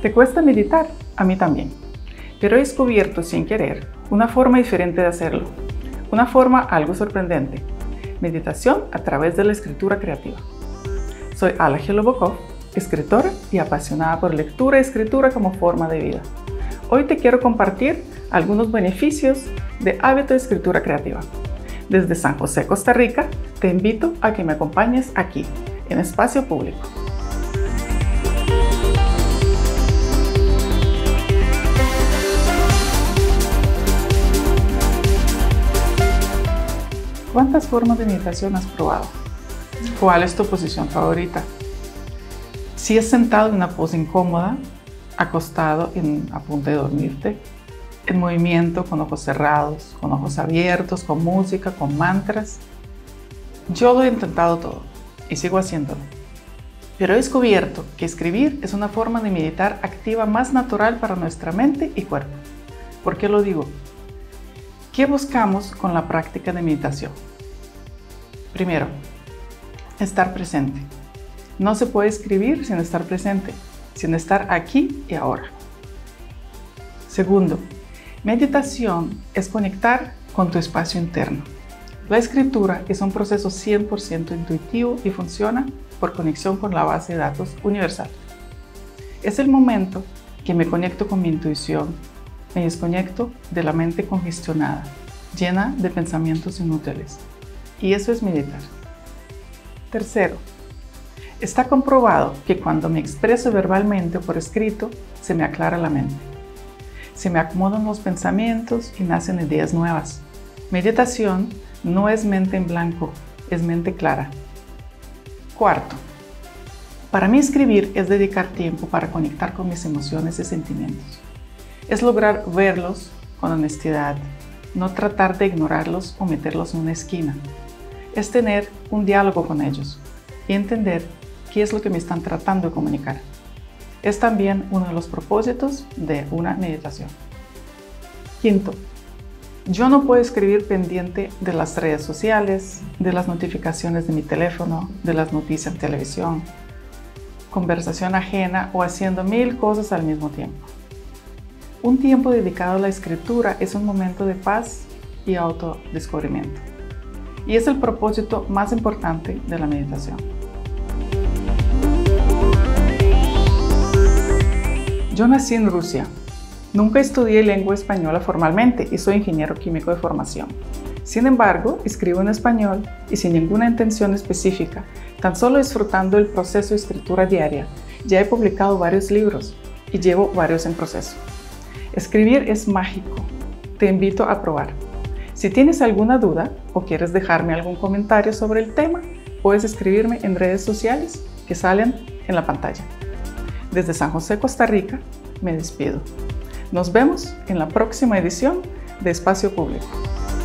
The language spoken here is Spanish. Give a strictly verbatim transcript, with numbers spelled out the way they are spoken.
¿Te cuesta meditar? A mí también. Pero he descubierto sin querer una forma diferente de hacerlo. Una forma algo sorprendente. Meditación a través de la escritura creativa. Soy Alla Gelobokov, escritora y apasionada por lectura y escritura como forma de vida. Hoy te quiero compartir algunos beneficios de hábito de escritura creativa. Desde San José, Costa Rica, te invito a que me acompañes aquí, en Espacio Público. ¿Cuántas formas de meditación has probado? ¿Cuál es tu posición favorita? Si es sentado en una pose incómoda, acostado en, a punto de dormirte, en movimiento con ojos cerrados, con ojos abiertos, con música, con mantras. Yo lo he intentado todo y sigo haciéndolo. Pero he descubierto que escribir es una forma de meditar activa más natural para nuestra mente y cuerpo. ¿Por qué lo digo? ¿Qué buscamos con la práctica de meditación? Primero, estar presente. No se puede escribir sin estar presente, sin estar aquí y ahora. Segundo, meditación es conectar con tu espacio interno. La escritura es un proceso cien por ciento intuitivo y funciona por conexión con la base de datos universal. Es el momento que me conecto con mi intuición, me desconecto de la mente congestionada, llena de pensamientos inútiles. Y eso es meditar. Tercero, está comprobado que cuando me expreso verbalmente o por escrito, se me aclara la mente. Se me acomodan los pensamientos y nacen ideas nuevas. Meditación no es mente en blanco, es mente clara. Cuarto, para mí escribir es dedicar tiempo para conectar con mis emociones y sentimientos. Es lograr verlos con honestidad, no tratar de ignorarlos o meterlos en una esquina. Es tener un diálogo con ellos y entender qué es lo que me están tratando de comunicar. Es también uno de los propósitos de una meditación. Quinto, yo no puedo escribir pendiente de las redes sociales, de las notificaciones de mi teléfono, de las noticias en televisión, conversación ajena o haciendo mil cosas al mismo tiempo. Un tiempo dedicado a la escritura es un momento de paz y autodescubrimiento. Y es el propósito más importante de la meditación. Yo nací en Rusia. Nunca estudié lengua española formalmente y soy ingeniero químico de formación. Sin embargo, escribo en español y sin ninguna intención específica, tan solo disfrutando el proceso de escritura diaria. Ya he publicado varios libros y llevo varios en proceso. Escribir es mágico. Te invito a probar. Si tienes alguna duda o quieres dejarme algún comentario sobre el tema, puedes escribirme en redes sociales que salen en la pantalla. Desde San José, Costa Rica, me despido. Nos vemos en la próxima edición de Espacio Público.